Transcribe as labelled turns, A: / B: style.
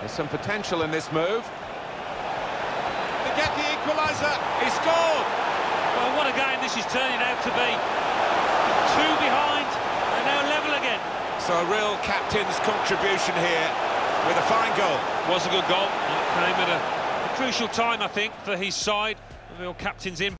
A: There's some potential in this move.
B: To get the equaliser, he scored!
C: Well, what a game this is turning out to be. 2 behind, and now level again.
B: So a real captain's contribution here with a fine goal.
C: Was a good goal. It came at a crucial time, I think, for his side. The real captain's in.